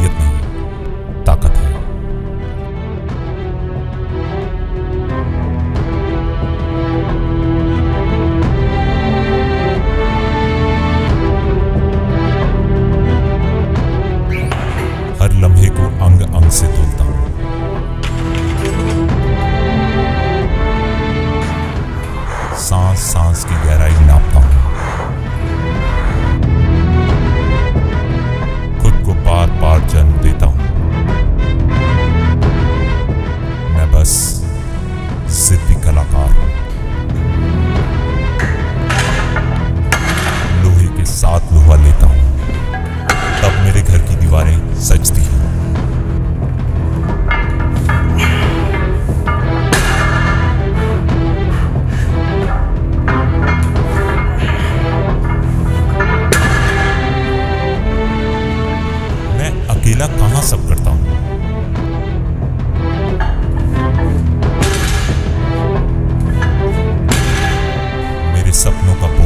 काबिलियत नहीं, ताकत है। हर लम्हे को अंग अंग से तोलता हूं, सांस सांस की गहराई नापता हूं, खुद को बार बार जन्म देता हूं। मैं बस जिद्दी कलाकार हूं, लोहे के साथ लोहा लेता हूं, तब मेरे घर की दीवारें सजती हैं। मैं अकेला कहां सब करता हूं, मेरे सपनों का